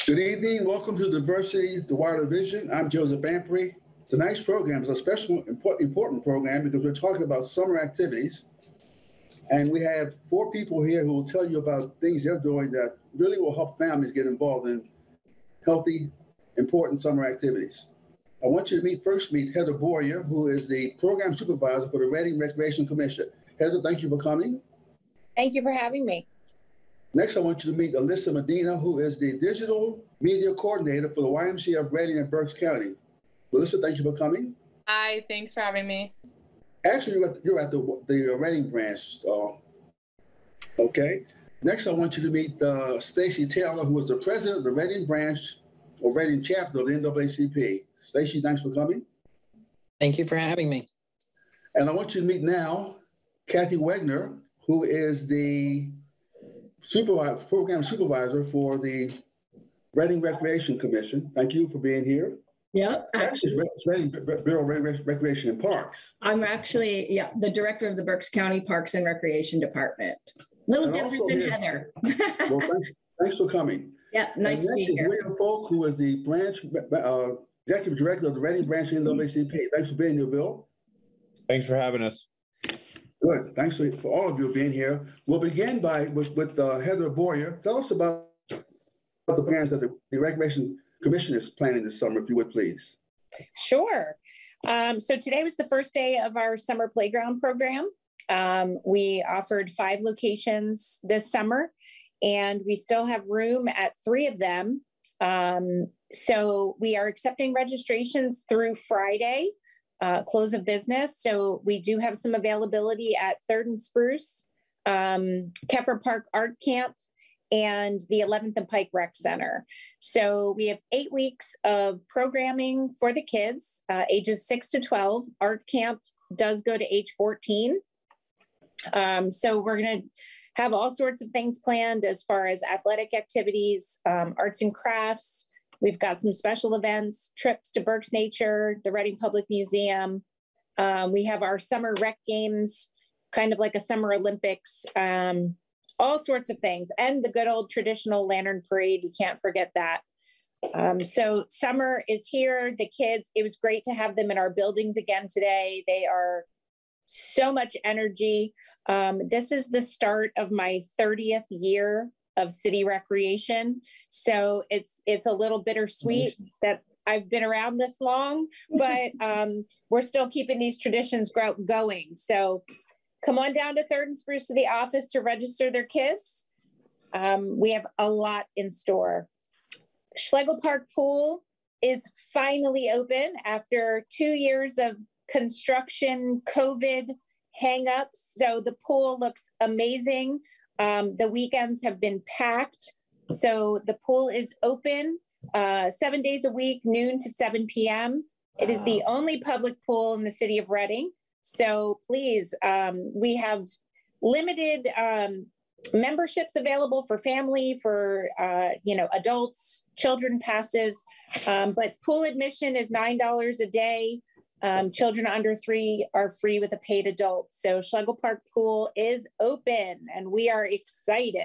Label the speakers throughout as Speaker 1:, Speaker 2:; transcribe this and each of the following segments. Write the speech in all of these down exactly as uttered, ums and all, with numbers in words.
Speaker 1: Good evening. Welcome to Diversity, the Wider Vision. I'm Joseph Amprey. Tonight's program is a special, important, important program because we're talking about summer activities. And we have four people here who will tell you about things they're doing that really will help families get involved in healthy, important summer activities. I want you to meet first meet Heather Boyer, who is the program supervisor for the Reading Recreation Commission. Heather, thank you for coming.
Speaker 2: Thank you for having me.
Speaker 1: Next, I want you to meet Alyssa Medina, who is the digital media coordinator for the Y M C A of Reading and Berks County. Alyssa, thank you for coming.
Speaker 3: Hi, thanks for having me.
Speaker 1: Actually, you're at, you're at the, the Reading branch, so, okay. Next, I want you to meet uh, Stacy Taylor, who is the president of the Reading branch or Reading chapter of the N double A C P. Stacy, thanks for coming.
Speaker 4: Thank you for having me.
Speaker 1: And I want you to meet now Kathy Wegner, who is the supervisor, program supervisor for the Reading Recreation Commission. Thank you for being here.
Speaker 5: Yeah, actually,
Speaker 1: it's Reading Bureau of Recreation and Parks.
Speaker 5: I'm actually, yeah, the director of the Berks County Parks and Recreation Department. Little
Speaker 1: And
Speaker 5: different
Speaker 1: also
Speaker 5: than
Speaker 1: here-
Speaker 5: Heather.
Speaker 1: Well, thanks, thanks for coming.
Speaker 5: Yeah, nice
Speaker 1: And
Speaker 5: to be
Speaker 1: next is
Speaker 5: here.
Speaker 1: William Folk, who is the branch uh, executive director of the Reading branch of N double A C P. Thanks for being here, Bill.
Speaker 6: Thanks for having us.
Speaker 1: Good. Thanks for, for all of you being here. We'll begin by with, with uh, Heather Boyer. Tell us about the plans that the, the Recreation Commission is planning this summer, if you would, please.
Speaker 2: Sure. Um, so today was the first day of our summer playground program. Um, we offered five locations this summer, and we still have room at three of them. Um, so we are accepting registrations through Friday, uh, close of business. So we do have some availability at Third and Spruce, um, Keffer Park Art Camp, and the eleventh and Pike Rec Center. So we have eight weeks of programming for the kids, uh, ages six to twelve. Art camp does go to age fourteen. Um, so we're going to have all sorts of things planned as far as athletic activities, um, arts and crafts. We've got some special events, trips to Berks Nature, the Reading Public Museum. Um, we have our summer rec games, kind of like a summer Olympics, um, all sorts of things. And the good old traditional lantern parade, we can't forget that. Um, so summer is here, the kids, it was great to have them in our buildings again today. They are so much energy. Um, this is the start of my thirtieth year of city recreation. So it's it's a little bittersweet that I've been around this long, but um, we're still keeping these traditions grow going. So come on down to Third and Spruce to the office to register their kids. Um, we have a lot in store. Schlegel Park Pool is finally open after two years of construction, COVID hang-ups. So the pool looks amazing. Um, the weekends have been packed. So the pool is open uh, seven days a week, noon to seven p m It is the only public pool in the city of Reading. So please, um, we have limited um, memberships available for family, for, uh, you know, adults, children passes, um, but pool admission is nine dollars a day. Um, children under three are free with a paid adult. So Schlegel Park Pool is open and we are excited.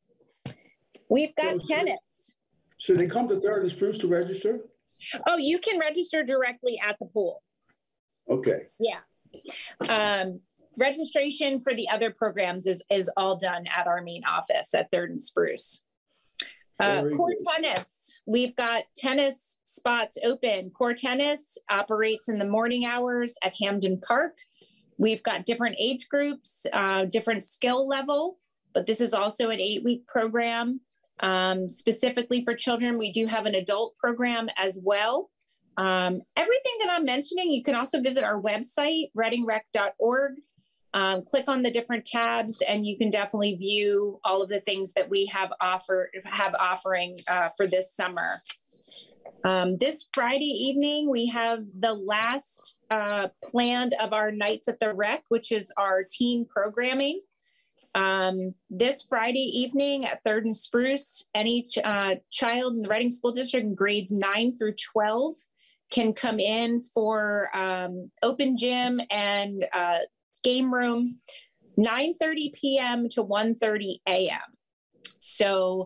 Speaker 2: We've got
Speaker 1: So,
Speaker 2: tennis.
Speaker 1: Should they come to Third and Spruce to register?
Speaker 2: Oh, you can register directly at the pool.
Speaker 1: Okay.
Speaker 2: Yeah. Um, registration for the other programs is, is all done at our main office at Third and Spruce. Uh, core tennis, we've got tennis spots open. Core tennis operates in the morning hours at Hamden Park. We've got different age groups, uh, different skill level, but this is also an eight-week program. Um, specifically for children, we do have an adult program as well. Um, everything that I'm mentioning, you can also visit our website, reading rec dot org. Um, click on the different tabs and you can definitely view all of the things that we have offer have offering uh, for this summer. Um, this Friday evening, we have the last uh, planned of our nights at the rec, which is our teen programming. Um, this Friday evening at Third and Spruce, any ch uh, child in the Reading School District in grades nine through twelve can come in for um, open gym and uh, game room, nine thirty p m to one thirty a m So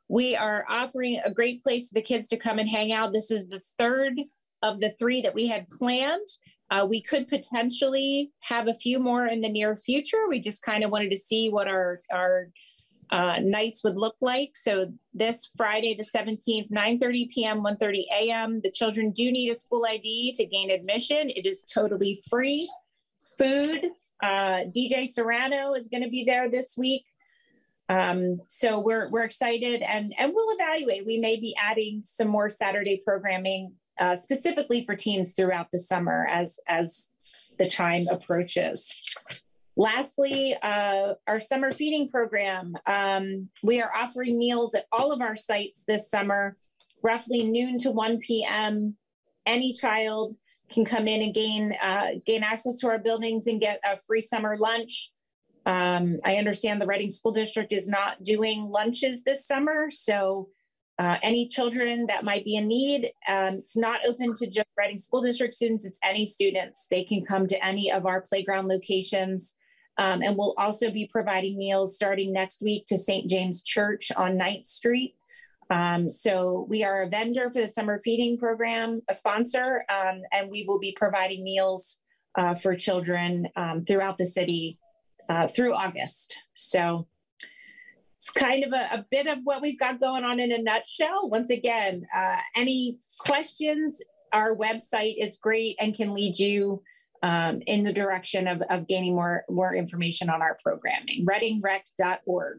Speaker 2: We are offering a great place for the kids to come and hang out. This is the third of the three that we had planned. Uh, we could potentially have a few more in the near future. We just kind of wanted to see what our, our uh, nights would look like. So this Friday, the seventeenth, nine thirty p.m., one thirty a.m. The children do need a school I D to gain admission. It is totally free. Food, uh, D J Serrano is going to be there this week. Um, so we're, we're excited, and, and we'll evaluate. We may be adding some more Saturday programming uh, specifically for teens throughout the summer as, as the time approaches. Lastly, uh, our summer feeding program. Um, we are offering meals at all of our sites this summer, roughly noon to one p.m. Any child can come in and gain, uh, gain access to our buildings and get a free summer lunch. Um, I understand the Reading School District is not doing lunches this summer, so uh, any children that might be in need, um, it's not open to just Reading School District students, it's any students. They can come to any of our playground locations, um, and we'll also be providing meals starting next week to Saint James Church on ninth street. Um, so we are a vendor for the summer feeding program, a sponsor, um, and we will be providing meals uh, for children um, throughout the city Uh, through August. So it's kind of a, a bit of what we've got going on in a nutshell. Once again, uh, any questions, our website is great and can lead you um, in the direction of, of gaining more, more information on our programming, reading rec dot org.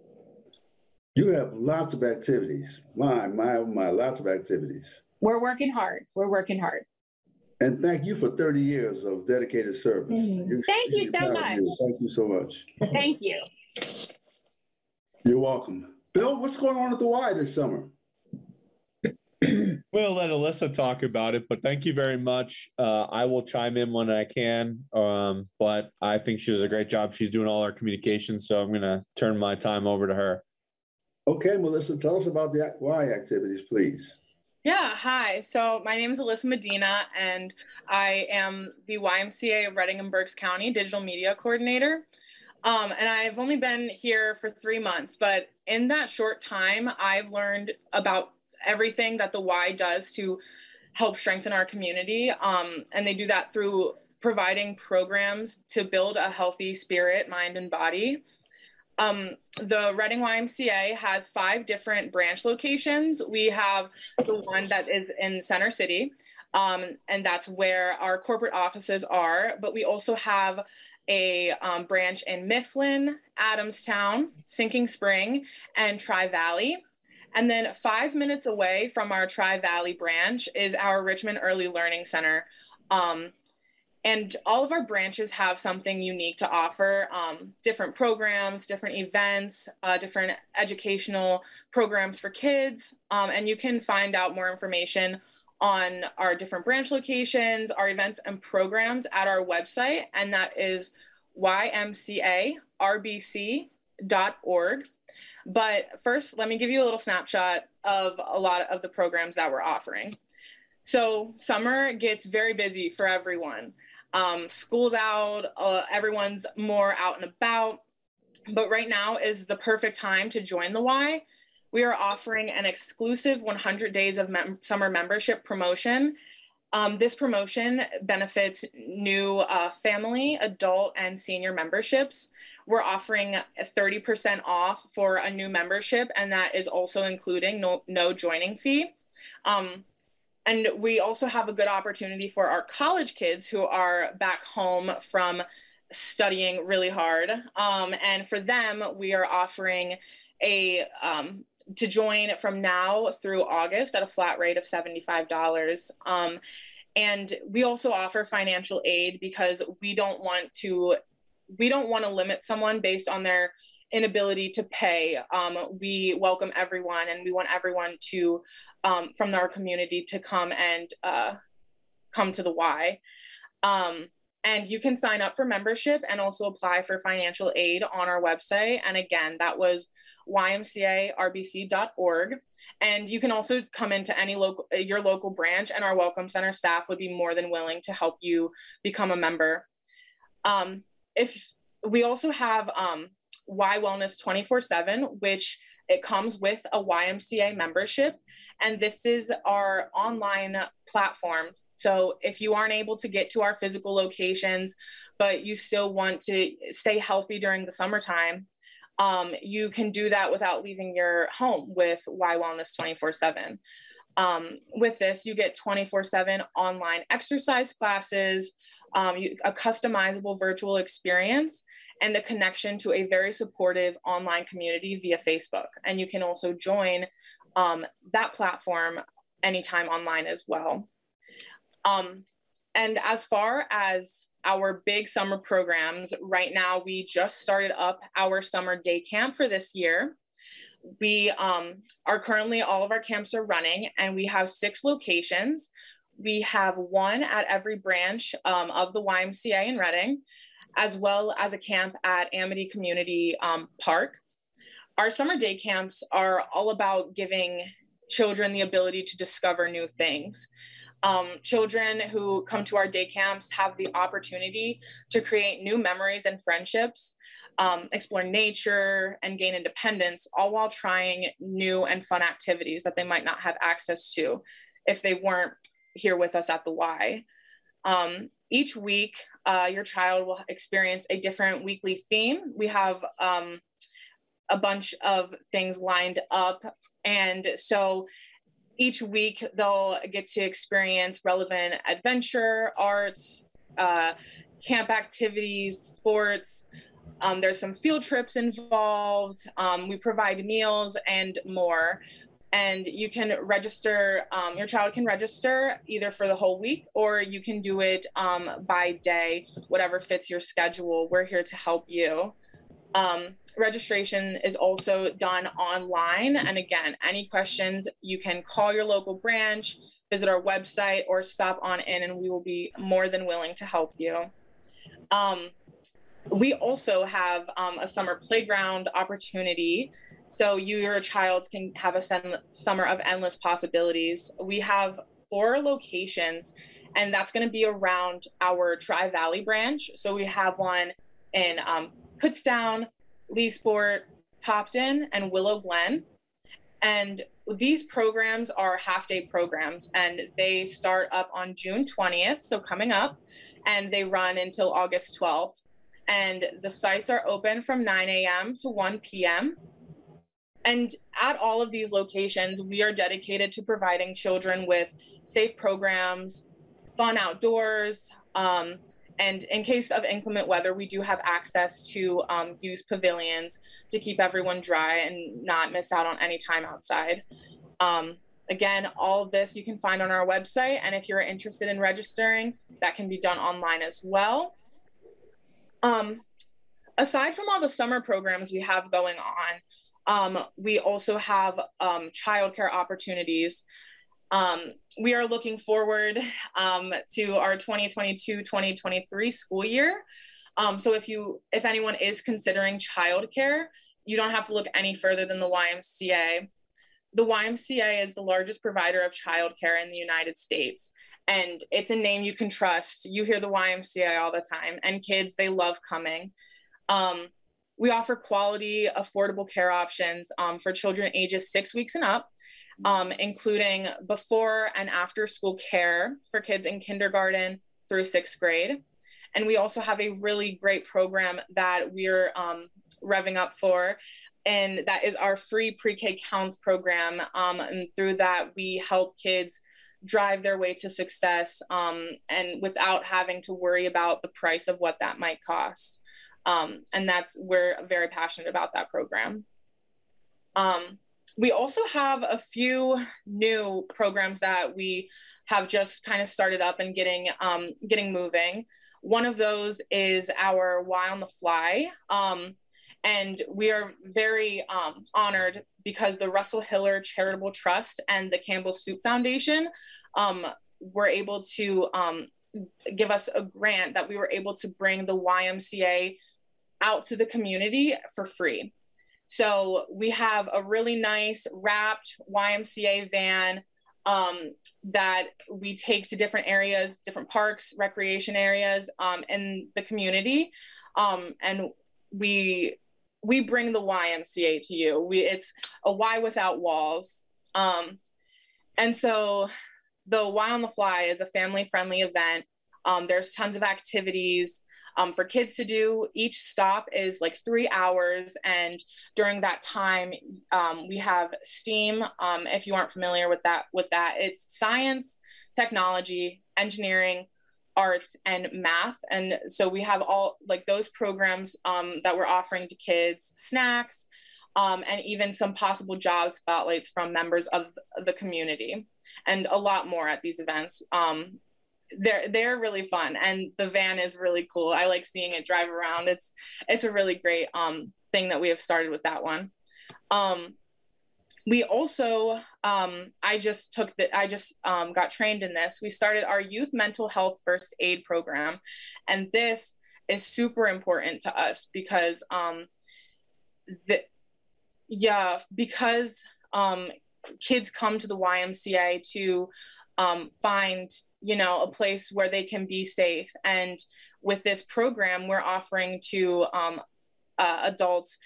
Speaker 1: You have lots of activities. My, my, my, lots of activities.
Speaker 2: We're working hard. We're working hard.
Speaker 1: And thank you for thirty years of dedicated service.
Speaker 2: Mm-hmm.
Speaker 1: You,
Speaker 2: thank you so much.
Speaker 1: You. Thank you so much.
Speaker 2: Thank you.
Speaker 1: You're welcome. Bill, what's going on at the Y this summer?
Speaker 6: We'll let Alyssa talk about it, but thank you very much. Uh, I will chime in when I can, um, but I think she does a great job. She's doing all our communications, so I'm going to turn my time over to her.
Speaker 1: Okay, Melissa, tell us about the Y activities, please.
Speaker 3: Yeah, hi. So my name is Alyssa Medina, and I am the Y M C A of Reading and Berks County Digital Media Coordinator. Um, and I've only been here for three months, but in that short time, I've learned about everything that the Y does to help strengthen our community. Um, and they do that through providing programs to build a healthy spirit, mind, and body. Um, the Reading Y M C A has five different branch locations. We have the one that is in Center City, um, and that's where our corporate offices are. But we also have a um, branch in Mifflin, Adamstown, Sinking Spring, and Tri-Valley. And then five minutes away from our Tri-Valley branch is our Richmond Early Learning Center. Um, And all of our branches have something unique to offer, um, different programs, different events, uh, different educational programs for kids. Um, and you can find out more information on our different branch locations, our events and programs at our website. And that is Y M C A R B C dot org. But first, let me give you a little snapshot of a lot of the programs that we're offering. So summer gets very busy for everyone. Um, school's out, uh, everyone's more out and about, but right now is the perfect time to join the Y. We are offering an exclusive one hundred days of mem- summer membership promotion. Um, this promotion benefits new uh, family, adult, and senior memberships. We're offering a thirty percent off for a new membership, and that is also including no, no joining fee. Um, And we also have a good opportunity for our college kids who are back home from studying really hard. Um, and for them, we are offering a um, to join from now through August at a flat rate of seventy-five dollars. Um, and we also offer financial aid because we don't want to we don't want to limit someone based on their inability to pay. Um, we welcome everyone, and we want everyone to Um, from our community to come and uh, come to the Y. Um, and you can sign up for membership and also apply for financial aid on our website. And again, that was Y M C A R B C dot org. And you can also come into any local, your local branch, and our Welcome Center staff would be more than willing to help you become a member. Um, if we also have um, Y Wellness twenty-four seven, which It comes with a Y M C A membership, and this is our online platform. So if you aren't able to get to our physical locations, but you still want to stay healthy during the summertime, um, you can do that without leaving your home with Y Wellness twenty-four seven. Um, with this, you get twenty-four seven online exercise classes, um, you, a customizable virtual experience, and a connection to a very supportive online community via Facebook. And you can also join um, that platform anytime online as well. Um, and as far as our big summer programs, right now we just started up our summer day camp for this year. We um, are currently, all of our camps are running, and we have six locations. We have one at every branch um, of the Y M C A in Reading, as well as a camp at Amity Community um, Park. Our summer day camps are all about giving children the ability to discover new things. Um, children who come to our day camps have the opportunity to create new memories and friendships, um, explore nature, and gain independence, all while trying new and fun activities that they might not have access to if they weren't here with us at the Y. Um, each week, uh, your child will experience a different weekly theme. We have um, a bunch of things lined up, and so each week they'll get to experience relevant adventure, arts, uh, camp activities, sports. Um, there's some field trips involved. Um, we provide meals and more. And you can register, um, your child can register either for the whole week, or you can do it um, by day, whatever fits your schedule. We're here to help you. Um, registration is also done online. And again, any questions, you can call your local branch, visit our website, or stop on in, and we will be more than willing to help you. Um, we also have um, a summer playground opportunity. So you, your child can have a summer of endless possibilities. We have four locations, and that's going to be around our Tri-Valley branch. So we have one in um, Kutztown, Leesport, Topton, and Willow Glen. And these programs are half-day programs, and they start up on June twentieth, so coming up, and they run until August twelfth. And the sites are open from nine A M to one P M And at all of these locations, we are dedicated to providing children with safe programs, fun outdoors, um, and in case of inclement weather, we do have access to um, use pavilions to keep everyone dry and not miss out on any time outside. Um, again, all of this you can find on our website, and if you're interested in registering, that can be done online as well. Um, aside from all the summer programs we have going on, Um, we also have um, childcare opportunities. Um, we are looking forward um, to our twenty twenty-two twenty twenty-three school year. Um, so if you, if anyone is considering childcare, you don't have to look any further than the Y M C A. The Y M C A is the largest provider of childcare in the United States, and it's a name you can trust. You hear the Y M C A all the time, and kids, they love coming. Um, We offer quality, affordable care options um, for children ages six weeks and up, um, including before and after school care for kids in kindergarten through sixth grade. And we also have a really great program that we're um, revving up for, and that is our free pre-K Counts program. Um, and through that, we help kids drive their way to success um, and without having to worry about the price of what that might cost. Um, and that's, we're very passionate about that program. Um, we also have a few new programs that we have just kind of started up and getting, um, getting moving. One of those is our Y on the Fly. Um, and we are very um, honored because the Russell Hiller Charitable Trust and the Campbell Soup Foundation um, were able to um, give us a grant that we were able to bring the Y M C A out to the community for free. So we have a really nice wrapped Y M C A van um, that we take to different areas, different parks, recreation areas um, in the community. Um, and we we bring the Y M C A to you. We, it's a Y without walls. Um, and so the Y on the Fly is a family-friendly event. Um, there's tons of activities um, for kids to do. Each stop is like three hours. And during that time, um, we have STEAM. Um, if you aren't familiar with that, with that, it's science, technology, engineering, arts, and math. And so we have all like those programs um, that we're offering to kids, snacks, um, and even some possible job spotlights from members of the community, and a lot more at these events. Um, they're they're really fun, and the van is really cool. I like seeing it drive around. It's it's a really great um, thing that we have started with that one. Um, we also, um, I just took the, I just um, got trained in this. We started our youth mental health first aid program, and this is super important to us because um, the yeah because um, kids come to the Y M C A to um, find, you know, a place where they can be safe. And with this program, we're offering to um, uh, adults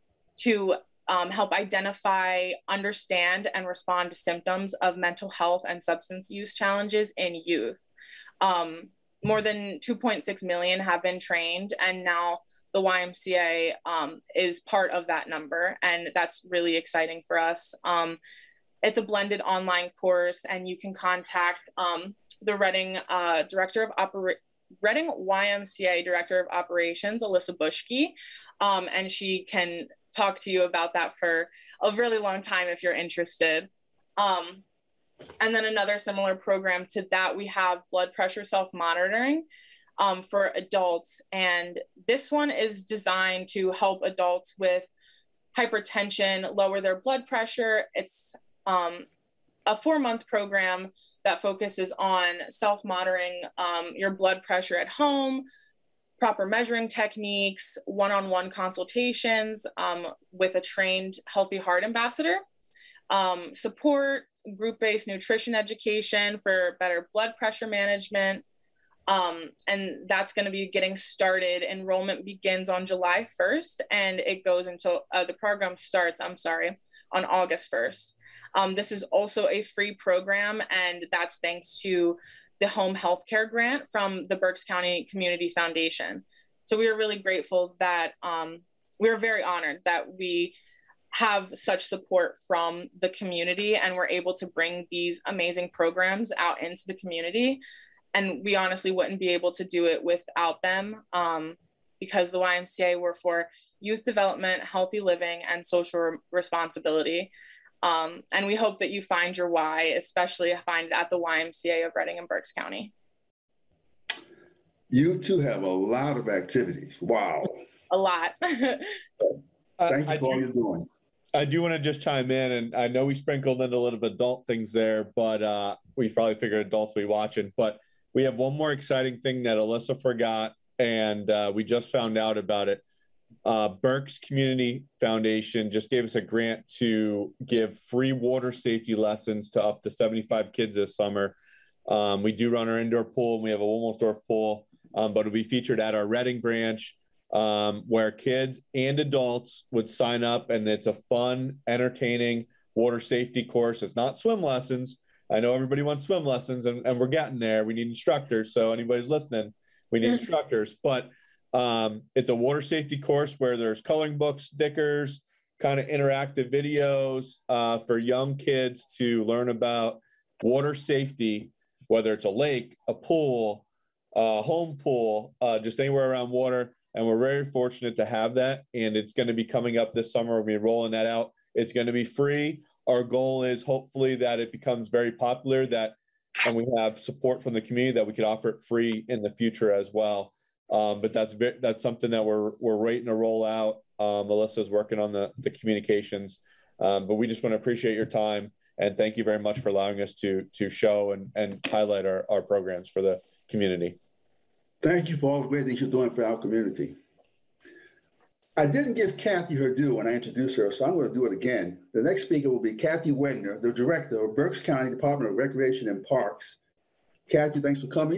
Speaker 3: to um, help identify, understand, and respond to symptoms of mental health and substance use challenges in youth. Um, more than two point six million have been trained, and now the Y M C A um, is part of that number, and that's really exciting for us. Um, it's a blended online course, and you can contact um, the Reading uh, Director of Oper- Reading Y M C A Director of Operations, Alyssa Bushke, um, and she can talk to you about that for a really long time if you're interested. Um, and then another similar program to that, we have blood pressure self-monitoring um, for adults. And this one is designed to help adults with hypertension lower their blood pressure. It's um, a four-month program that focuses on self-monitoring um, your blood pressure at home, proper measuring techniques, one-on-one consultations um, with a trained Healthy Heart ambassador, um, support, group-based nutrition education for better blood pressure management. Um, and that's going to be getting started. Enrollment begins on July first, and it goes until uh, the program starts, I'm sorry, on August first. Um, this is also a free program, and that's thanks to the home healthcare grant from the Berks County Community Foundation. So we are really grateful that um, we are very honored that we have such support from the community, and we're able to bring these amazing programs out into the community. And we honestly wouldn't be able to do it without them um, because the Y M C A were for youth development, healthy living, and social responsibility. Um, and we hope that you find your why, especially find it at the Y M C A of Reading and Berks County.
Speaker 1: You two have a lot of activities. Wow.
Speaker 3: A lot.
Speaker 1: Thank you
Speaker 6: I,
Speaker 1: for all
Speaker 6: do,
Speaker 1: you're doing.
Speaker 6: I do want to just chime in, and I know we sprinkled in a little bit of adult things there, but uh, we probably figured adults will be watching. But we have one more exciting thing that Alyssa forgot, and uh, we just found out about it. Uh, Berks Community Foundation just gave us a grant to give free water safety lessons to up to seventy-five kids this summer. Um, we do run our indoor pool, and we have a Wilmersdorf pool, um, but it'll be featured at our Reading branch, um, where kids and adults would sign up, and it's a fun, entertaining water safety course. It's not swim lessons. I know everybody wants swim lessons, and, and we're getting there. We need instructors, so anybody's listening, we need instructors, but Um, it's a water safety course where there's coloring books, stickers, kind of interactive videos uh, for young kids to learn about water safety, whether it's a lake, a pool, a home pool, uh, just anywhere around water. And we're very fortunate to have that. And it's going to be coming up this summer. We'll be rolling that out. It's going to be free. Our goal is hopefully that it becomes very popular, that, and we have support from the community that we could offer it free in the future as well. Um, but that's that's something that we're we're waiting to roll out. Um, Melissa's working on the the communications, um, but we just want to appreciate your time and thank you very much for allowing us to to show and and highlight our our programs for the community.
Speaker 1: Thank you for all the great things you're doing for our community. I didn't give Kathy her due when I introduced her, so I'm going to do it again. The next speaker will be Kathy Wegner, the director of Berks County Department of Recreation and Parks. Kathy, thanks for coming.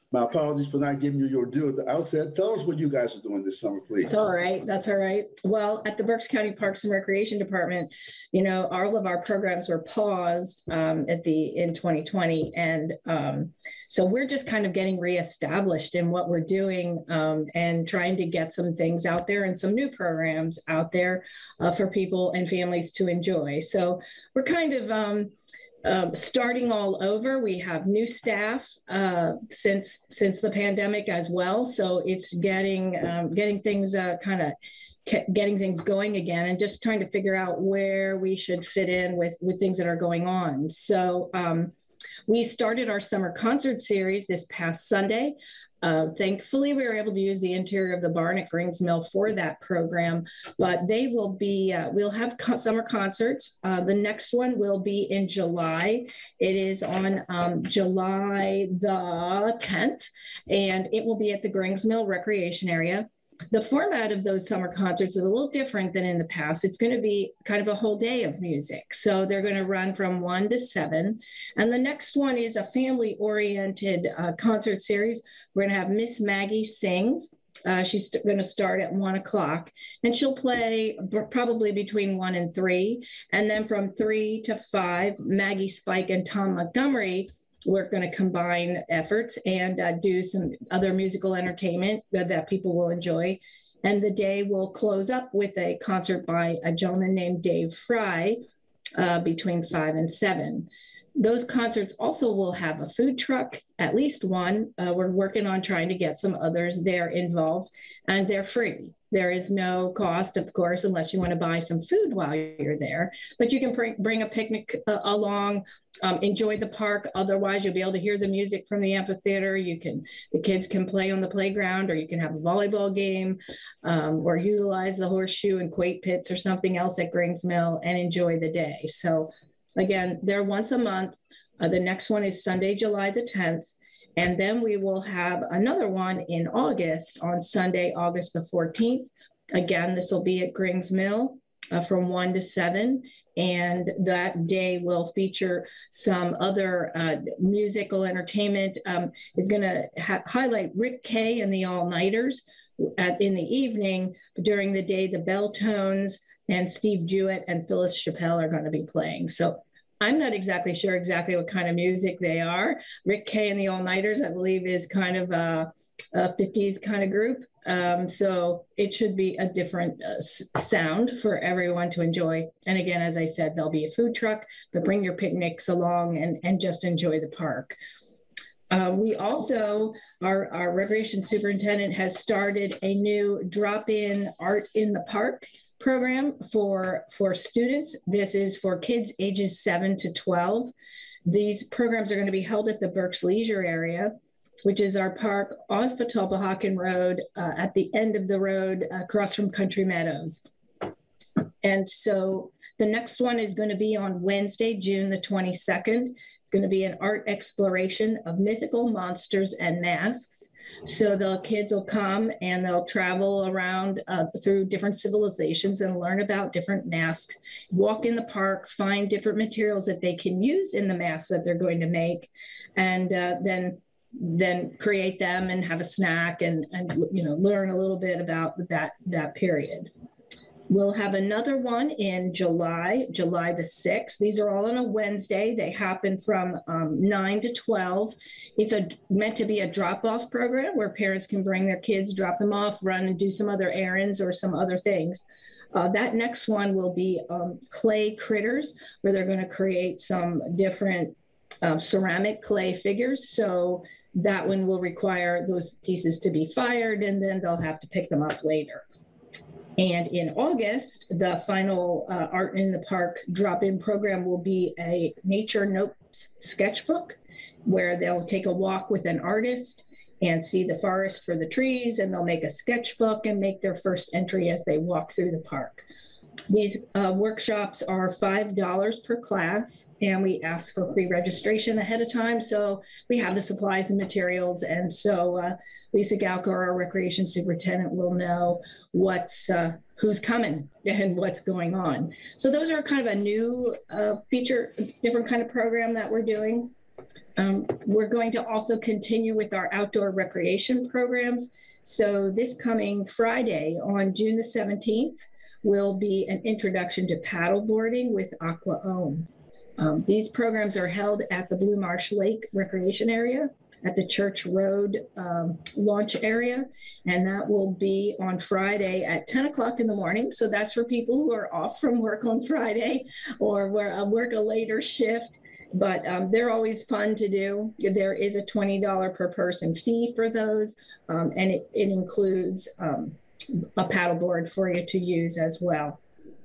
Speaker 1: My apologies for not giving you your due at the outset. Tell us what you guys are doing this summer, please.
Speaker 5: That's all right. That's all right. Well, at the Berks County Parks and Recreation Department, you know, all of our programs were paused um, at the in twenty twenty, and um, so we're just kind of getting reestablished in what we're doing um, and trying to get some things out there and some new programs out there uh, for people and families to enjoy. So we're kind of um, Um, starting all over. We have new staff uh, since since the pandemic as well, so it's getting um, getting things uh, kind of getting things going again, and just trying to figure out where we should fit in with with things that are going on. So um, we started our summer concert series this past Sunday. Uh, thankfully, we were able to use the interior of the barn at Grings Mill for that program, but they will be, uh, we'll have co- summer concerts. Uh, the next one will be in July. It is on um, July the tenth, and it will be at the Grings Mill Recreation Area. The format of those summer concerts is a little different than in the past. It's going to be kind of a whole day of music. So they're going to run from one to seven. And the next one is a family-oriented uh, concert series. We're going to have Miss Maggie Sings. Uh, she's st- going to start at one o'clock, and she'll play b- probably between one and three. And then from three to five, Maggie Spike and Tom Montgomery, we're going to combine efforts and uh, do some other musical entertainment that, that people will enjoy. And the day will close up with a concert by a gentleman named Dave Fry uh, between five and seven. Those concerts also will have a food truck, at least one. Uh, we're working on trying to get some others there involved, and they're free. There is no cost, of course, unless you want to buy some food while you're there, but you can bring, bring a picnic uh, along, um, enjoy the park. Otherwise, you'll be able to hear the music from the amphitheater. You can, the kids can play on the playground, or you can have a volleyball game, um, or utilize the horseshoe and quake pits or something else at Grings Mill and enjoy the day. So again, they're once a month. Uh, the next one is Sunday, July the tenth. And then we will have another one in August on Sunday, August the fourteenth. Again, this will be at Grings Mill uh, from one to seven. And that day will feature some other uh, musical entertainment. Um, it's going to ha- highlight Rick Kay and the All-Nighters at, in the evening. But during the day, the Bell Tones and Steve Jewett and Phyllis Chappelle are going to be playing. So I'm not exactly sure exactly what kind of music they are. Rick Kay and the All-Nighters, I believe, is kind of a, a fifties kind of group. Um, so it should be a different uh, sound for everyone to enjoy. And again, as I said, there'll be a food truck, but bring your picnics along and, and just enjoy the park. Uh, we also, our, our recreation superintendent has started a new drop-in art in the park program for, for students. This is for kids ages seven to twelve. These programs are going to be held at the Berks Leisure area, which is our park off Fatulpahocken Road uh, at the end of the road across from Country Meadows. And so the next one is going to be on Wednesday, June the twenty-second. It's going to be an art exploration of mythical monsters and masks. So the kids will come and they'll travel around uh, through different civilizations and learn about different masks, walk in the park, find different materials that they can use in the masks that they're going to make, and uh, then then create them and have a snack and, and you know, learn a little bit about that, that period. We'll have another one in July, July the sixth. These are all on a Wednesday. They happen from um, nine to twelve. It's a, meant to be a drop-off program where parents can bring their kids, drop them off, run and do some other errands or some other things. Uh, that next one will be um, clay critters, where they're going to create some different um, ceramic clay figures. So that one will require those pieces to be fired, and then they'll have to pick them up later. And in August, the final uh, Art in the Park drop-in program will be a nature notes sketchbook, where they'll take a walk with an artist and see the forest for the trees, and they'll make a sketchbook and make their first entry as they walk through the park. These uh, workshops are five dollars per class, and we ask for pre-registration ahead of time, so we have the supplies and materials. And so uh, Lisa Galko, our recreation superintendent, will know what's uh, who's coming and what's going on. So those are kind of a new uh, feature, different kind of program that we're doing. Um, we're going to also continue with our outdoor recreation programs. So this coming Friday on June the seventeenth will be an introduction to paddleboarding with Aqua Ohm. Um, these programs are held at the Blue Marsh Lake Recreation Area at the Church Road um, launch area. And that will be on Friday at ten o'clock in the morning. So that's for people who are off from work on Friday or work a later shift. But um, they're always fun to do. There is a twenty dollars per person fee for those. Um, and it, it includes um, a paddleboard for you to use as well.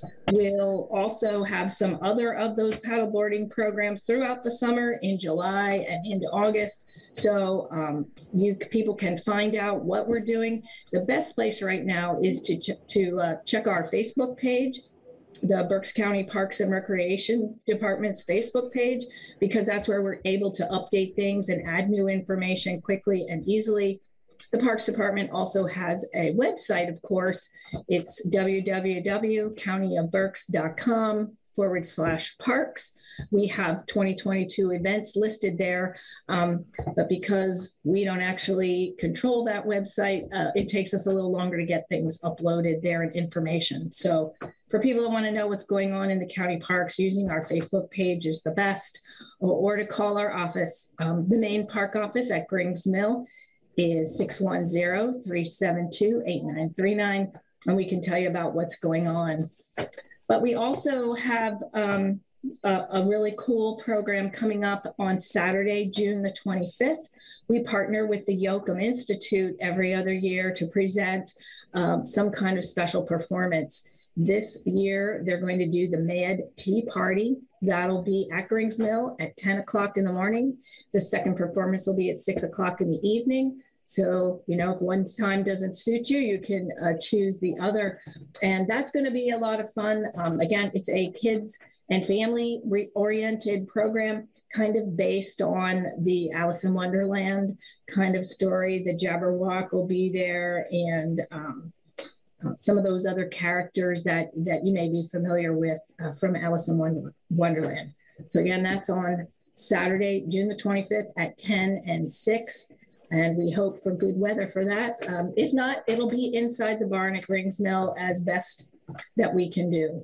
Speaker 5: We'll also have some other of those paddleboarding programs throughout the summer in July and into August. So um, you people can find out what we're doing. The best place right now is to, ch to uh, check our Facebook page, the Berks County Parks and Recreation Department's Facebook page, because that's where we're able to update things and add new information quickly and easily. The Parks Department also has a website, of course. It's w w w dot county of berks dot com forward slash parks. We have twenty twenty-two events listed there, um, but because we don't actually control that website, uh, it takes us a little longer to get things uploaded there and information. So for people that want to know what's going on in the county parks, using our Facebook page is the best, or, or to call our office. Um, the main park office at Grings Mill is six one zero, three seven two, eight nine three nine, and we can tell you about what's going on. But we also have um, a, a really cool program coming up on Saturday, June the twenty-fifth. We partner with the Yoakum Institute every other year to present um, some kind of special performance. This year, they're going to do the Mad Tea Party. That'll be at Grings Mill at ten o'clock in the morning. The second performance will be at six o'clock in the evening. So, you know, if one time doesn't suit you, you can uh, choose the other. And that's going to be a lot of fun. Um, again, it's a kids and family oriented program, kind of based on the Alice in Wonderland kind of story. The Jabberwock will be there, and um, Uh, some of those other characters that that you may be familiar with uh, from Alice in Wonder Wonderland. So again, that's on Saturday, June the twenty-fifth at ten and six. And we hope for good weather for that. Um, if not, it'll be inside the barn at Grings Mill as best that we can do.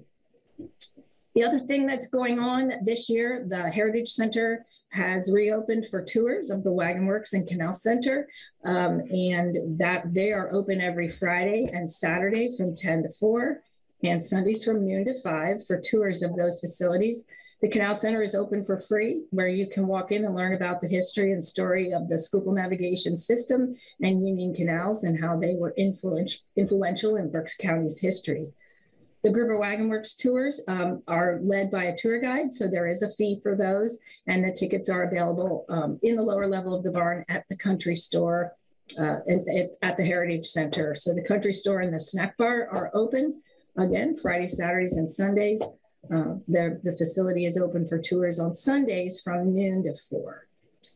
Speaker 5: The other thing that's going on this year, the Heritage Center has reopened for tours of the Wagon Works and Canal Center, um, and that they are open every Friday and Saturday from ten to four, and Sundays from noon to five for tours of those facilities. The Canal Center is open for free, where you can walk in and learn about the history and story of the Schuylkill navigation system and Union Canals and how they were influential, influential in Berks County's history. The Gruber Wagon Works tours um, are led by a tour guide, so there is a fee for those, and the tickets are available um, in the lower level of the barn at the country store uh, and, and at the Heritage Center. So the country store and the snack bar are open, again, Friday, Saturdays, and Sundays. Uh, the, the facility is open for tours on Sundays from noon to four.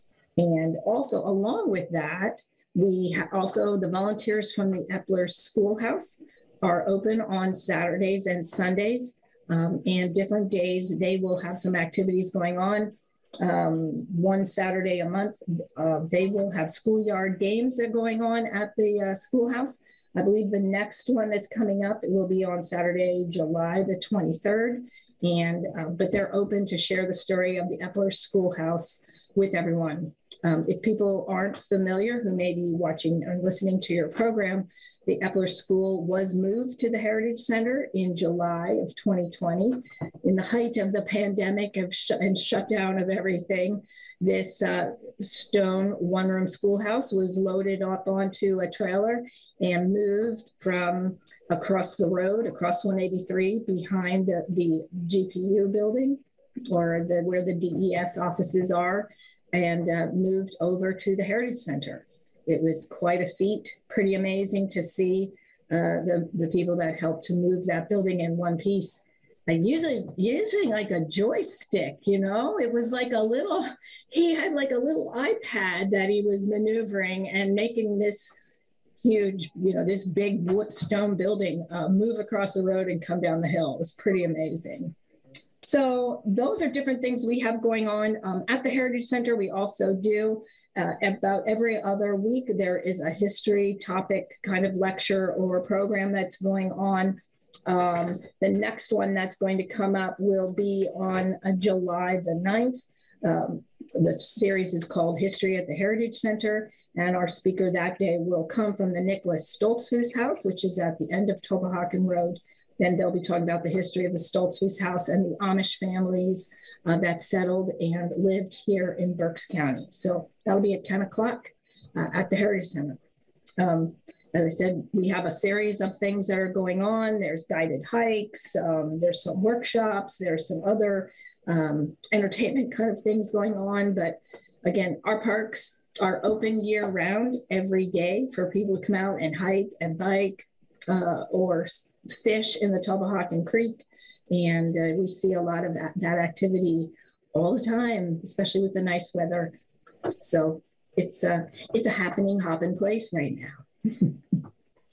Speaker 5: And also along with that, we ha also the volunteers from the Epler Schoolhouse are open on Saturdays and Sundays, um, and different days they will have some activities going on. Um, one Saturday a month, uh, they will have schoolyard games that are going on at the uh, schoolhouse. I believe the next one that's coming up will be on Saturday, July the twenty-third, and uh, but they're open to share the story of the Epler Schoolhouse with everyone. Um, if people aren't familiar who may be watching or listening to your program, the Epler School was moved to the Heritage Center in July of twenty twenty. In the height of the pandemic of sh and shutdown of everything, this uh, stone one-room schoolhouse was loaded up onto a trailer and moved from across the road, across one eighty-three, behind the, the G P U building, or the, where the D E S offices are, and uh, moved over to the Heritage Center. It was quite a feat, pretty amazing to see uh, the, the people that helped to move that building in one piece. And using, using like a joystick, you know, it was like a little, he had like a little iPad that he was maneuvering and making this huge, you know, this big wood stone building uh, move across the road and come down the hill. It was pretty amazing. So those are different things we have going on. Um, at the Heritage Center, we also do uh, about every other week, there is a history topic kind of lecture or program that's going on. Um, the next one that's going to come up will be on uh, July the ninth. Um, the series is called History at the Heritage Center, and our speaker that day will come from the Nicholas Stoltzfus House, which is at the end of Tobahaken Road. Then they'll be talking about the history of the Stoltzfus House and the Amish families uh, that settled and lived here in Berks County. So that'll be at ten o'clock uh, at the Heritage Center. Um, as I said, we have a series of things that are going on. There's guided hikes, um, there's some workshops, there's some other um, entertainment kind of things going on. But again, our parks are open year round every day for people to come out and hike and bike uh, or fish in the Tobahaken Creek. And uh, we see a lot of that, that activity all the time, especially with the nice weather. So it's a, it's a happening, hopping place right now.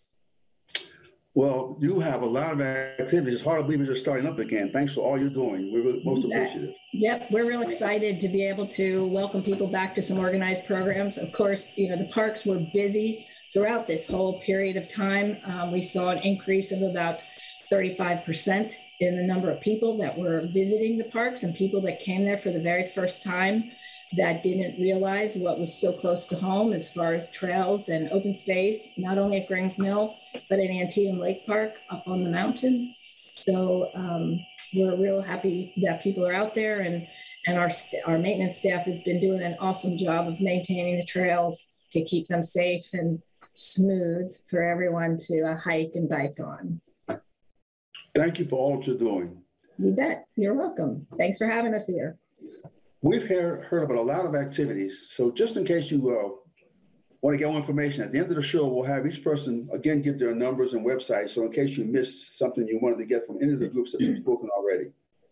Speaker 1: Well, you have a lot of activities. It's hard to believe you're just starting up again. Thanks for all you're doing. We're really most appreciative.
Speaker 5: Yep, we're real excited to be able to welcome people back to some organized programs. Of course, you know, the parks were busy throughout this whole period of time. Um, we saw an increase of about thirty-five percent in the number of people that were visiting the parks and people that came there for the very first time that didn't realize what was so close to home as far as trails and open space, not only at Grings Mill, but at Antietam Lake Park up on the mountain. So um, we're real happy that people are out there, and, and our, our maintenance staff has been doing an awesome job of maintaining the trails to keep them safe and smooth for everyone to uh, hike and bike on.
Speaker 1: Thank you for all that you're doing.
Speaker 5: You bet. You're welcome. Thanks for having us here.
Speaker 1: We've heard, heard about a lot of activities. So just in case you uh, want to get more information, at the end of the show, we'll have each person again give their numbers and websites. So in case you missed something you wanted to get from any of the groups that have spoken already.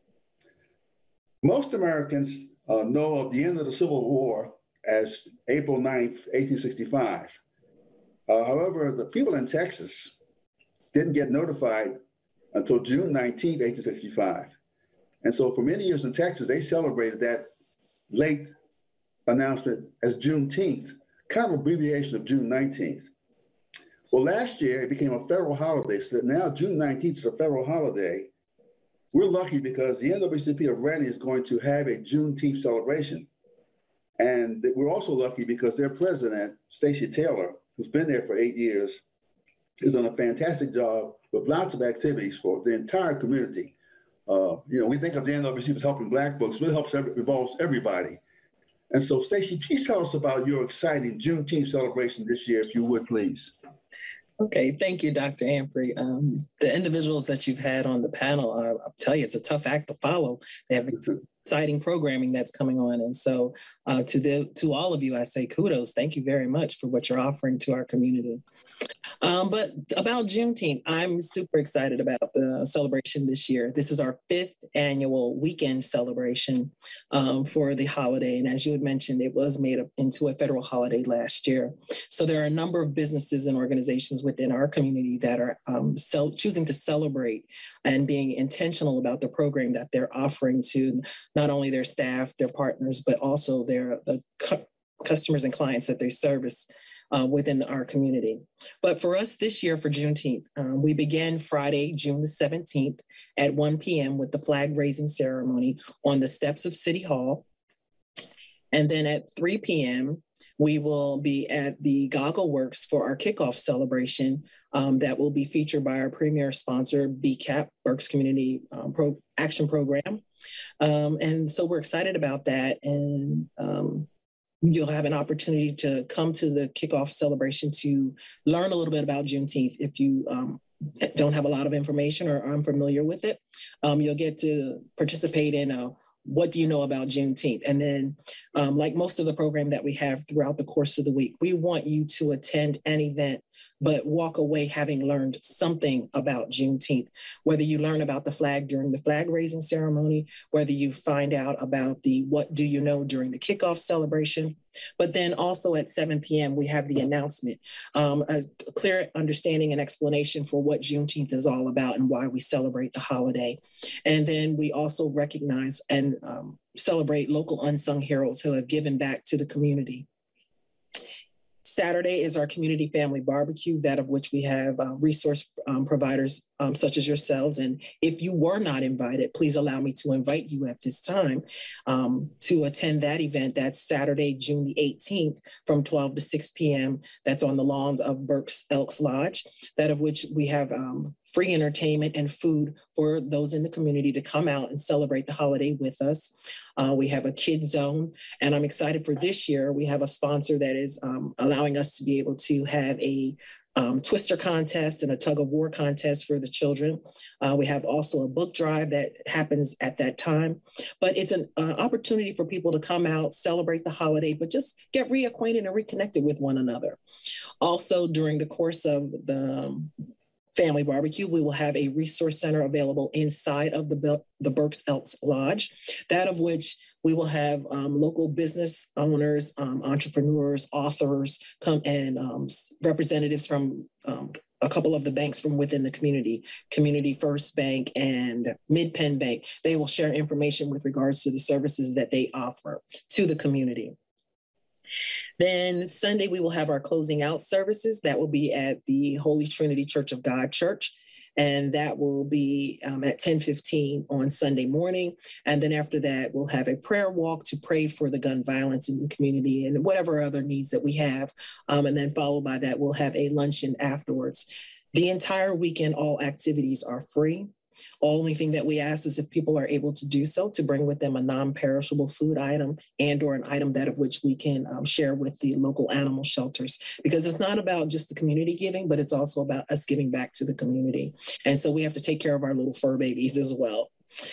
Speaker 1: Most Americans uh, know of the end of the Civil War as April ninth, eighteen sixty-five. Uh, however, the people in Texas didn't get notified until June nineteenth, eighteen sixty-five. And so for many years in Texas, they celebrated that late announcement as Juneteenth, kind of abbreviation of June nineteenth. Well, last year it became a federal holiday, so that now June nineteenth is a federal holiday. We're lucky because the N double A C P of Reading is going to have a Juneteenth celebration. And we're also lucky because their president, Stacey Taylor, who's been there for eight years, has done a fantastic job with lots of activities for the entire community. Uh, you know, we think of the N double A C P as helping Black folks, but it helps every, involves everybody. And so, Stacey, please tell us about your exciting Juneteenth celebration this year, if you would, please.
Speaker 4: Okay, thank you, Doctor Amprey. Um, the individuals that you've had on the panel, uh, I'll tell you, it's a tough act to follow. They have exciting programming that's coming on. And so uh, to the to all of you, I say kudos. Thank you very much for what you're offering to our community. Um, but about Juneteenth, I'm super excited about the celebration this year. This is our fifth annual weekend celebration um, for the holiday. And as you had mentioned, it was made up into a federal holiday last year. So there are a number of businesses and organizations within our community that are um, cel- choosing to celebrate and being intentional about the program that they're offering to not only their staff, their partners, but also their the cu- customers and clients that they service Uh, within our community. But for us this year for Juneteenth, um, we began Friday, June the seventeenth at one p.m. with the flag raising ceremony on the steps of City Hall. And then at three p.m., we will be at the Goggle Works for our kickoff celebration um, that will be featured by our premier sponsor, B C A P, Berks Community um, Pro- Action Program. Um, and so we're excited about that. And um, you'll have an opportunity to come to the kickoff celebration to learn a little bit about Juneteenth. If you um, don't have a lot of information or are unfamiliar with it, um, you'll get to participate in a what do you know about Juneteenth? And then um, like most of the program that we have throughout the course of the week, we want you to attend an event but walk away having learned something about Juneteenth. Whether you learn about the flag during the flag raising ceremony, whether you find out about the what do you know during the kickoff celebration, but then also at seven p.m. we have the announcement, um, a clear understanding and explanation for what Juneteenth is all about and why we celebrate the holiday. And then we also recognize and um, celebrate local unsung heroes who have given back to the community. Saturday is our community family barbecue, that of which we have uh, resource um, providers um, such as yourselves. And if you were not invited, please allow me to invite you at this time um, to attend that event. That's Saturday, June the eighteenth from twelve to six p.m. That's on the lawns of Burke's Elks Lodge, that of which we have um, free entertainment and food for those in the community to come out and celebrate the holiday with us. Uh, we have a kids zone, and I'm excited for this year. We have a sponsor that is um, allowing us to be able to have a um, twister contest and a tug of war contest for the children. Uh, we have also a book drive that happens at that time, but it's an uh, opportunity for people to come out, celebrate the holiday, but just get reacquainted and reconnected with one another. Also, during the course of the um, family barbecue, we will have a resource center available inside of the, the Burke's Elks Lodge, that of which we will have um, local business owners, um, entrepreneurs, authors, come and um, representatives from um, a couple of the banks from within the community, Community First Bank and Mid-Penn Bank. They will share information with regards to the services that they offer to the community. Then Sunday, we will have our closing out services. That will be at the Holy Trinity Church of God Church. And that will be um, at ten fifteen on Sunday morning. And then after that, we'll have a prayer walk to pray for the gun violence in the community and whatever other needs that we have. Um, and then followed by that, we'll have a luncheon afterwards. The entire weekend, all activities are free. Only thing that we ask is if people are able to do so, to bring with them a non-perishable food item and or an item that of which we can um, share with the local animal shelters, because it's not about just the community giving, but it's also about us giving back to the community. And so we have to take care of our little fur babies as well.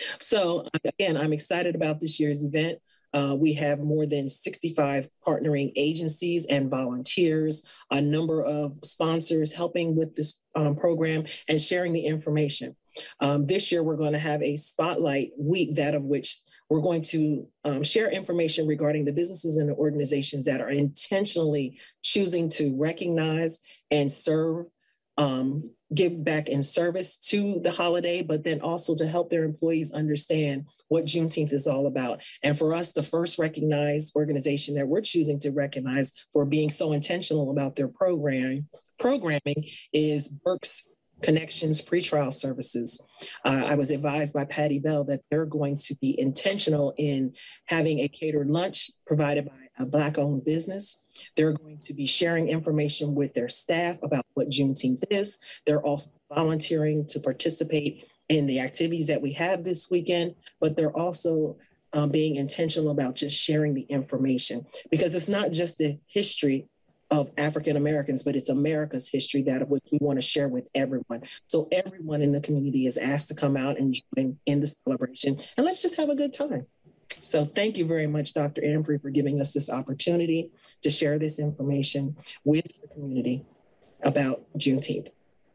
Speaker 4: So again, I'm excited about this year's event. Uh, we have more than sixty-five partnering agencies and volunteers, a number of sponsors helping with this um, program and sharing the information. Um, this year, we're going to have a spotlight week, that of which we're going to um, share information regarding the businesses and the organizations that are intentionally choosing to recognize and serve, um, give back in service to the holiday, but then also to help their employees understand what Juneteenth is all about. And for us, the first recognized organization that we're choosing to recognize for being so intentional about their program, programming is Burke's Connections Pretrial Services. Uh, I was advised by Patty Bell that they're going to be intentional in having a catered lunch provided by a Black-owned business. They're going to be sharing information with their staff about what Juneteenth is. They're also volunteering to participate in the activities that we have this weekend, but they're also um, being intentional about just sharing the information, because it's not just the history of African Americans, but it's America's history, that of which we want to share with everyone. So everyone in the community is asked to come out and join in the celebration, and let's just have a good time. So thank you very much, Doctor Amprey, for giving us this opportunity to share this information with the community about Juneteenth.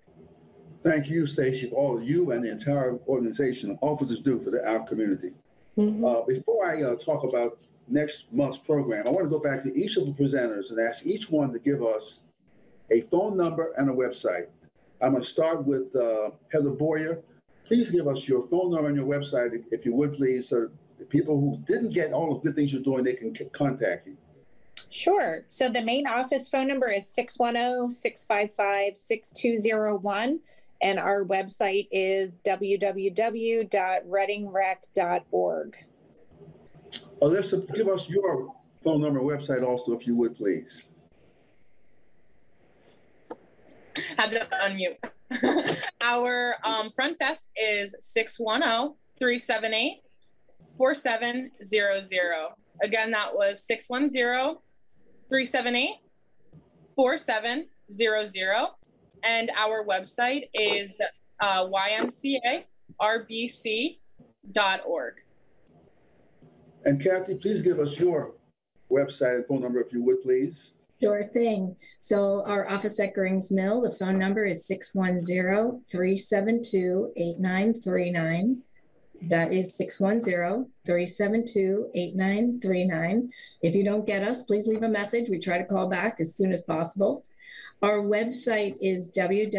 Speaker 1: Thank you, Stacey, for all of you and the entire organization and officers do for the, our community. Mm-hmm. Uh, before I uh, talk about next month's program, I want to go back to each of the presenters and ask each one to give us a phone number and a website. I'm going to start with uh, Heather Boyer. Please give us your phone number and your website, if you would, please, so the people who didn't get all the good things you're doing, they can contact you.
Speaker 2: Sure. So the main office phone number is six one zero, six five five, six two zero one, and our website is w w w dot reading rec dot org.
Speaker 1: Alyssa, give us your phone number and website also, if you would, please.
Speaker 3: Had to unmute. Our um, front desk is six one zero, three seven eight, four seven zero zero. Again, that was six one zero, three seven eight, four seven zero zero. And our website is uh, y m c a r b c dot org.
Speaker 1: And Kathy, please give us your website and phone number, if you would, please.
Speaker 5: Sure thing. So our office at Grings Mill, the phone number is six one zero, three seven two, eight nine three nine. That is six one zero, three seven two, eight nine three nine. If you don't get us, please leave a message. We try to call back as soon as possible. Our website is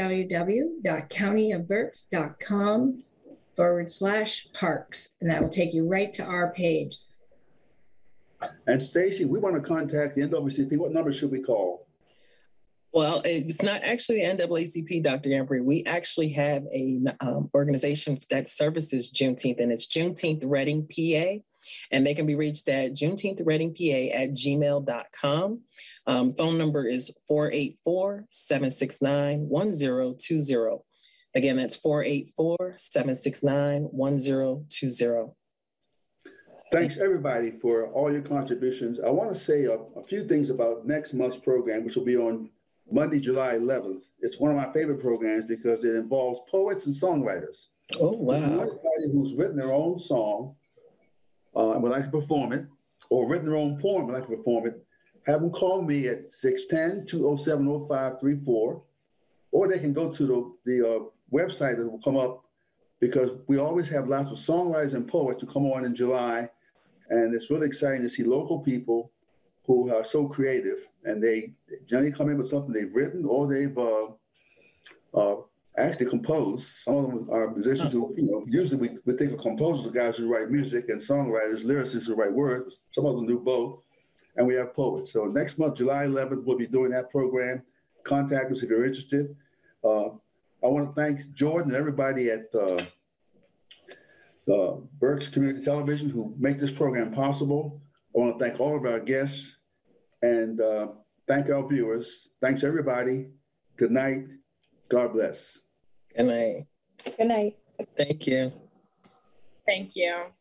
Speaker 5: www.countyofberks.com forward slash parks, and that will take you right to our page.
Speaker 1: And Stacy, we want to contact the N double A C P. What number should we call?
Speaker 4: Well, it's not actually N double A C P, Doctor Amprey. We actually have a um, organization that services Juneteenth, and it's Juneteenth Reading P A, and they can be reached at Juneteenth Reading P A at gmail dot com. Um, phone number is four eight four, seven six nine, one zero two zero. Again, that's four eight four, seven six nine, one zero two zero.
Speaker 1: Thanks, everybody, for all your contributions. I want to say a, a few things about next month's program, which will be on Monday, July eleventh. It's one of my favorite programs because it involves poets and songwriters.
Speaker 4: Oh, wow.
Speaker 1: Anybody who's written their own song uh, and would like to perform it, or written their own poem and would like to perform it, have them call me at six one zero, two zero seven, zero five three four, or they can go to the, the uh, website that will come up, because we always have lots of songwriters and poets who come on in July. And it's really exciting to see local people who are so creative, and they generally come in with something they've written or they've uh, uh, actually composed. Some of them are musicians who, you know, usually we, we think of composers as guys who write music, and songwriters, lyricists who write words. Some of them do both. And we have poets. So next month, July eleventh, we'll be doing that program. Contact us if you're interested. Uh, I want to thank Jordan and everybody at uh, Uh, Berks Community Television who make this program possible. I want to thank all of our guests and uh, thank our viewers. Thanks, everybody. Good night. God bless.
Speaker 4: Good night.
Speaker 2: Good night.
Speaker 4: Thank you.
Speaker 3: Thank you.